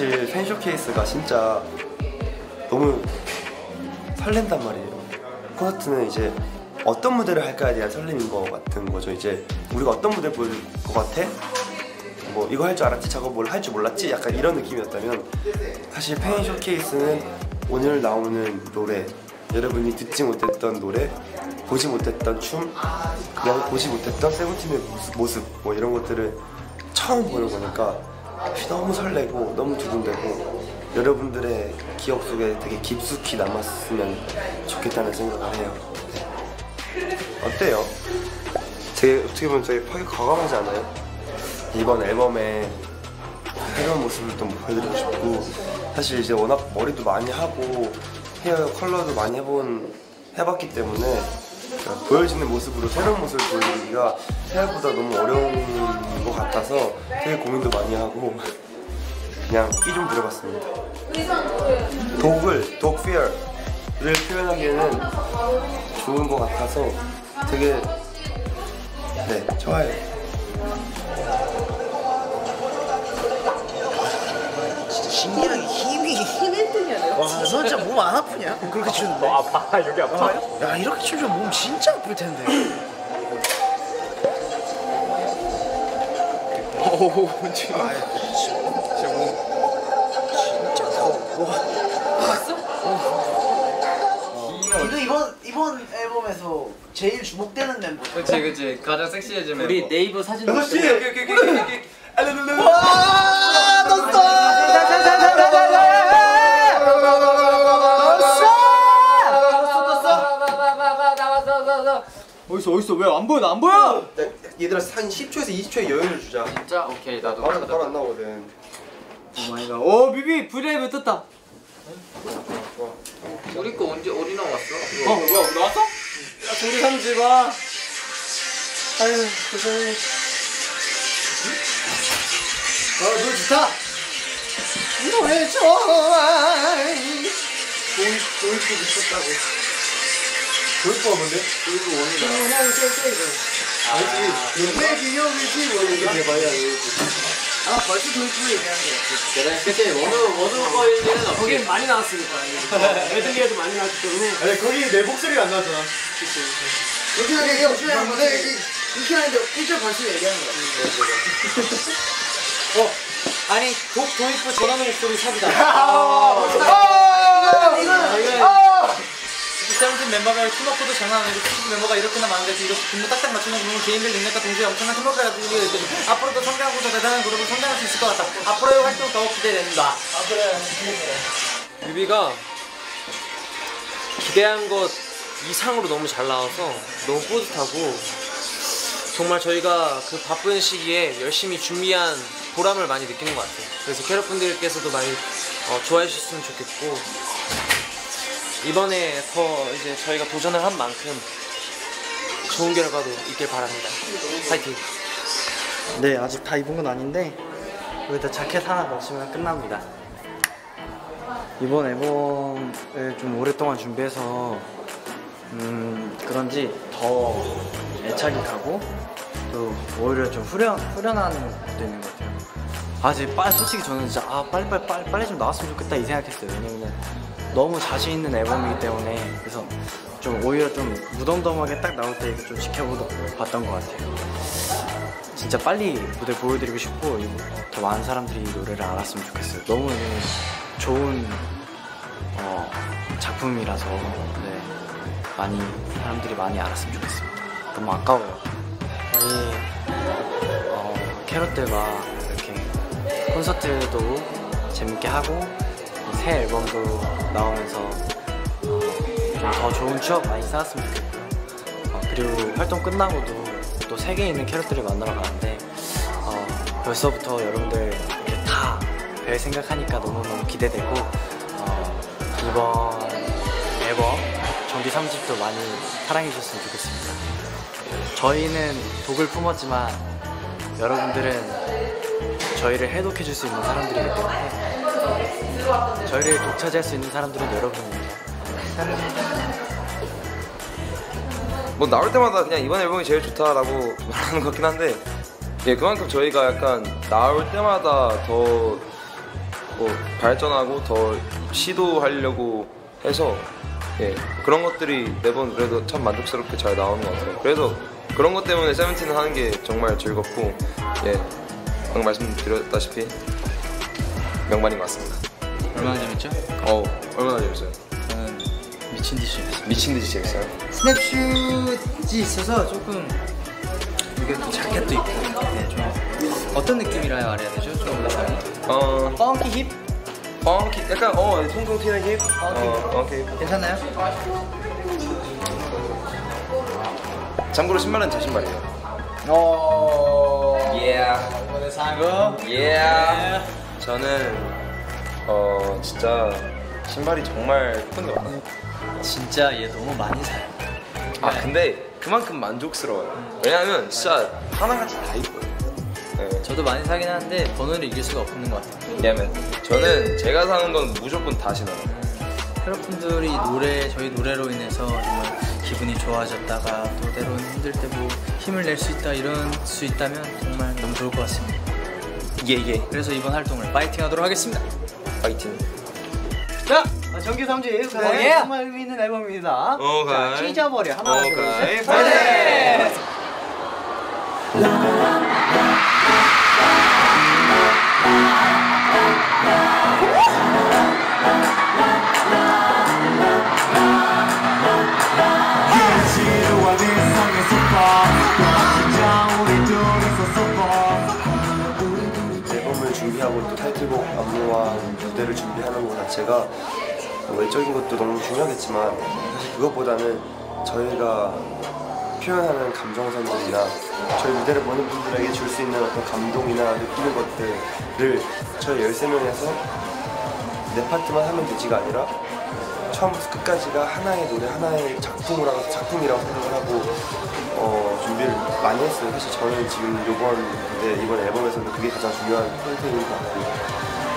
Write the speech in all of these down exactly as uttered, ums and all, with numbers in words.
사실 팬 쇼케이스가 진짜 너무 설렌단 말이에요. 콘서트는 이제 어떤 무대를 할까에 대한 설렘인 것 같은 거죠. 이제 우리가 어떤 무대 볼 것 같아? 뭐 이거 할 줄 알았지? 저거 뭘 할 줄 몰랐지? 약간 이런 느낌이었다면 사실 팬 쇼케이스는 오늘 나오는 노래, 여러분이 듣지 못했던 노래, 보지 못했던 춤, 그냥 보지 못했던 세븐틴의 모습, 모습 뭐 이런 것들을 처음 보는 거니까 너무 설레고 너무 두근대고 여러분들의 기억 속에 되게 깊숙이 남았으면 좋겠다는 생각을 해요. 어때요? 되게 어떻게 보면 되게 파기 과감하지 않아요? 이번 앨범에 새로운 모습을 좀 보여드리고 싶고, 사실 이제 워낙 머리도 많이 하고 헤어 컬러도 많이 해본 해봤기 때문에 보여지는 모습으로 새로운 모습을 보여드리기가 생각보다 너무 어려운 것 같아서 되게 고민도 많이 하고 그냥 끼 좀 부려봤습니다. 독을, 독 fear를 표현하기에는 좋은 것 같아서 되게 네, 좋아요. 진짜 신기하게 힘이 힘 일 등이야. 와, 너 진짜 몸 안 아프냐? 그렇게 추는데? 너 아파? 여기 아파? 어? 야, 이렇게 추면 몸 진짜 아플 텐데. 오오 지금 아, 진짜 몸 진짜 더워. 봤어? 이거 이번 이번 앨범에서 제일 주목되는 멤버. 그치 그치 가장 섹시해진 멤버. 우리 네이버 사진 여섯 시! 와, 떴어! 어딨어 어딨어 왜 안 보여 나 안 보여? 얘들아 한 십 초에서 이십 초의 여유를 주자. 진짜? 오케이 나도 바로, 바로 안 나오거든. 오마이갓 오 비비 브이라이브 떴다. 우리 거 언제 어디 나왔어? 어 뭐야 나왔어? 야 조리 삼지 마. 아유 고생해. 어, 노래 좋다. 노래 좋아. 도입, 도입도 미쳤다고. 도입도가 뭔데? 도입도 원이다. 알지? 내 기억이지 뭐 이렇게 해봐야 아, 벌써 도입부 얘기하는 거. 그래 그치 원우 원우 거 얘기는 없지. 거긴 많이 나왔으니까. 애들리에도 많이 나왔기 때문에. 아니 거기 내 목소리가 안 나왔잖아. 이렇게 하는데 이렇게 하는 건데 이렇게 하는데 일 절 벌써 얘기하는 거야. 어 아니 독 도입부 전화는 목소리 사기다. 세븐틴 멤버별 팀워크도 장난 아니고 투 멤버가 이렇게나 많은데 이렇게 분모 딱딱 맞추는 부분은 개인별 능력과 동시에 엄청난 팀워크가 가지고 있거든. 앞으로도 성장하고 더 대단한 그룹을 성장할 수 있을 것 같다. 앞으로의 활동 더 기대된다. 아, 그래. 뮤비가 기대한 것 이상으로 너무 잘 나와서 너무 뿌듯하고 정말 저희가 그 바쁜 시기에 열심히 준비한 보람을 많이 느끼는 것 같아요. 그래서 캐럿분들께서도 많이 어, 좋아해 주셨으면 좋겠고 이번에 더 이제 저희가 도전을 한 만큼 좋은 결과도 있길 바랍니다. 파이팅! 네 아직 다 입은 건 아닌데 여기다 자켓 하나 맞추면 끝납니다. 이번 앨범을 좀 오랫동안 준비해서 음 그런지 더 애착이 가고 또 오히려 좀 후련, 후련한 것도 있는 것 같아요. 아 이제 빨리 솔직히 저는 진짜 아 빨리 빨리 빨리 빨리 좀 나왔으면 좋겠다 이 생각했어요. 왜냐면 너무 자신 있는 앨범이기 때문에. 그래서 좀 오히려 좀 무덤덤하게 딱 나올 때 좀 지켜보던 봤던 것 같아요. 진짜 빨리 무대 보여드리고 싶고 더 많은 사람들이 이 노래를 알았으면 좋겠어요. 너무 좋은 어, 작품이라서 네, 많이 사람들이 많이 알았으면 좋겠습니다. 너무 아까워요. 저희 어, 캐럿들과 이렇게 콘서트도 재밌게 하고 새 앨범도 나오면서 어, 좀 더 좋은 추억 많이 쌓았으면 좋겠고요. 어, 그리고 활동 끝나고도 또 세계에 있는 캐럿들을 만나러 가는데 어, 벌써부터 여러분들 이렇게 다 뵐 생각하니까 너무너무 기대되고 어, 이번 앨범 정규 삼 집도 많이 사랑해 주셨으면 좋겠습니다. 저희는 독을 품었지만 여러분들은 저희를 해독해 줄 수 있는 사람들이기 때문에 저희를 독차지할 수 있는 사람들은 여러분입니다. 뭐 나올 때마다 그냥 이번 앨범이 제일 좋다라고 말하는 것 같긴 한데 예 그만큼 저희가 약간 나올 때마다 더 뭐 발전하고 더 시도하려고 해서 예, 그런 것들이 매번 그래도 참 만족스럽게 잘 나오는 것 같아요. 그래서 그런 것 때문에 세븐틴을 하는 게 정말 즐겁고 예, 방금 말씀드렸다시피 명반인 것 같습니다. 얼마나 재밌죠? 어, 얼마나 재밌어요? 저는 미친 듯이 재밌어요. 미친 듯이 재밌어요. 스냅슛이 있어서 조금 이게 또 자켓도 있고 네, 좀 어떤 느낌이라 말해야 되죠? 좀 어, 펑키 힙? 펑키, 약간 어, 통통 튀는 힙. 어, 펑키. 괜찮나요? 참고로 신발은 제 신발이에요. 오. 예. 이번에 사고. 예. 저는 어 진짜 신발이 정말 예쁜 게 많아요. 진짜 얘 너무 많이 사요. 아 근데 그만큼 만족스러워요. 왜냐면 진짜 하나같이 다 이뻐요. 네. 저도 많이 사긴 하는데 번호를 이길 수가 없는 것 같아요. 왜냐면 저는 제가 사는 건 무조건 다 신어요. 여러분들이 노래 저희 노래로 인해서 정말 기분이 좋아졌다가 또 때로는 힘들 때 뭐 힘을 낼 수 있다 이런 수 있다면 정말 너무 좋을 것 같습니다. 예 예. 그래서 이번 활동을 파이팅하도록 하겠습니다. 파이팅. 자, 정규 삼 집 예. 정말 의미 있는 앨범입니다. 오케이. 자, 찢어버려. 하나, 둘, 오케이. 셋. 파이팅. 앨범을 준비하고 또 타이틀곡 안무와 무대를 준비하는 것 자체가 외적인 것도 너무 중요하겠지만 사실 그것보다는 저희가 표현하는 감정선들이나 저희 무대를 보는 분들에게 줄 수 있는 어떤 감동이나 느끼는 것들을 저희 열세 명에서 내 파트만 하면 되지가 아니라 처음부터 끝까지가 하나의 노래, 하나의 작품이라고, 작품이라고 생각을 하고 어, 준비를 많이 했어요. 사실 저는 지금 이번 무대, 이번 앨범에서는 그게 가장 중요한 포인트인 것 같고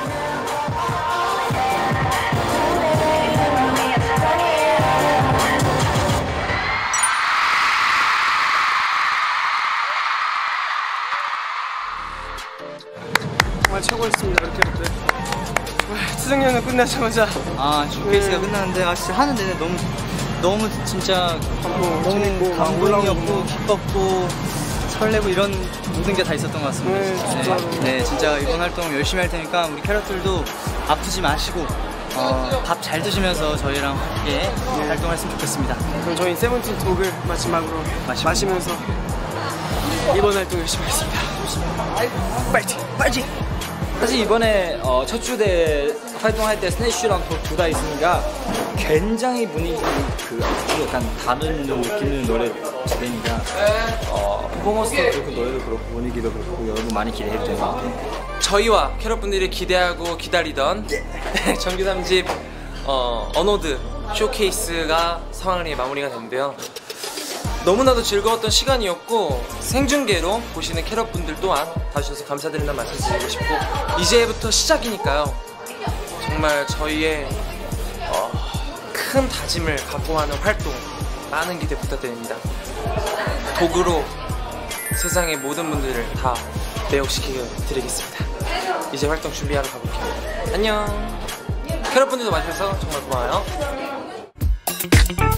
정말 최고였습니다. 이렇게 또 수정연은 끝나자마자 아 쇼케이스가 끝났는데 아 진짜 하는 내내 너무 너무 진짜 너무 재밌고 감동이었고 기뻤고 설레고 이런 모든 게 다 있었던 것 같습니다. 네, 진짜. 진짜로. 네, 네, 진짜 이번 활동 열심히 할 테니까 우리 캐럿들도 아프지 마시고 어, 밥 잘 드시면서 저희랑 함께 활동했으면 좋겠습니다. 그럼 저희 세븐틴 독을 마지막으로 마시고. 마시면서 이번 활동 열심히 하겠습니다. 파이팅! 파이팅! 사실 이번에 어, 첫 주대 활동할 때 스네쉬랑 둘 다 있으니까 굉장히 분위기 그 약간 다른 느낌의 노래 주제니까 어, 퍼포먼스도 그렇고 노래도 그렇고 분위기도 그렇고 여러분 많이 기대해도 되는 것 같아요. 저희와 캐럿분들이 기대하고 기다리던 정규 삼 집 어, 언어드 쇼케이스가 성황리에 마무리가 됐는데요. 너무나도 즐거웠던 시간이었고 생중계로 보시는 캐럿분들 또한 봐주셔서 감사드린다는 말씀 드리고 싶고 이제부터 시작이니까요. 정말 저희의 어, 큰 다짐을 갖고 하는 활동 많은 기대 부탁드립니다. 도구로 세상의 모든 분들을 다 매혹시키게 드리겠습니다. 이제 활동 준비하러 가볼게요. 안녕. 캐럿분들도 와주셔서 정말 고마워요.